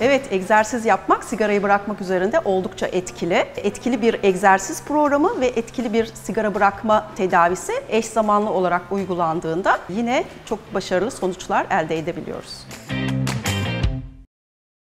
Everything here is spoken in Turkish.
Evet, egzersiz yapmak sigarayı bırakmak üzerinde oldukça etkili. Etkili bir egzersiz programı ve etkili bir sigara bırakma tedavisi eş zamanlı olarak uygulandığında yine çok başarılı sonuçlar elde edebiliyoruz.